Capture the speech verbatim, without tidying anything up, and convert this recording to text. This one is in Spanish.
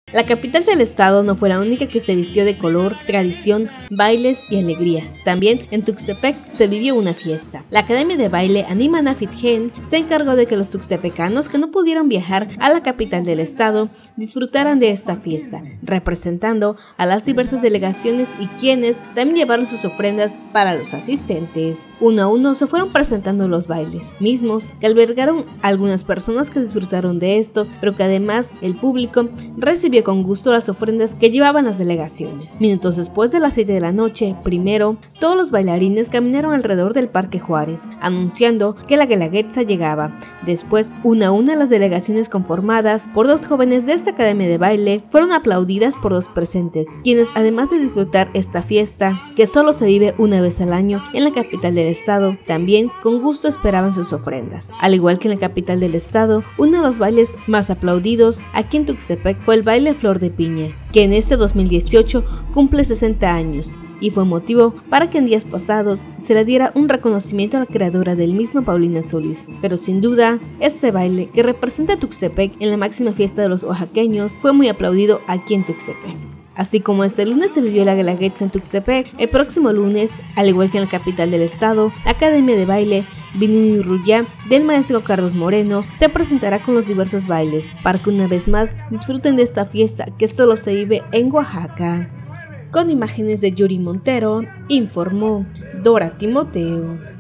La capital del estado no fue la única que se vistió de color, tradición, bailes y alegría. También en Tuxtepec se vivió una fiesta. La Academia de Baile Anima Nafitgen se encargó de que los tuxtepecanos que no pudieron viajar a la capital del estado disfrutaran de esta fiesta, representando a las diversas delegaciones y quienes también llevaron sus ofrendas para los asistentes. Uno a uno se fueron presentando los bailes, mismos que albergaron a algunas personas que disfrutaron de estos, pero que además el público recibió con gusto las ofrendas que llevaban las delegaciones. Minutos después de las siete de la noche, primero, todos los bailarines caminaron alrededor del Parque Juárez, anunciando que la Guelaguetza llegaba. Después, una a una las delegaciones conformadas por dos jóvenes de esta academia de baile fueron aplaudidas por los presentes, quienes además de disfrutar esta fiesta, que solo se vive una vez al año en la capital del estado, también con gusto esperaban sus ofrendas. Al igual que en la capital del estado, uno de los bailes más aplaudidos aquí en Tuxtepec fue el baile Flor de Piña, que en este dos mil dieciocho cumple sesenta años y fue motivo para que en días pasados se le diera un reconocimiento a la creadora del mismo, Paulina Solís. Pero sin duda, este baile, que representa a Tuxtepec en la máxima fiesta de los oaxaqueños, fue muy aplaudido aquí en Tuxtepec. Así como este lunes se vivió la Guelaguetza en Tuxtepec, el próximo lunes, al igual que en la capital del estado, la Academia de Baile Vinini Rullá del maestro Carlos Moreno se presentará con los diversos bailes, para que una vez más disfruten de esta fiesta que solo se vive en Oaxaca. Con imágenes de Yuri Montero, informó Dora Timoteo.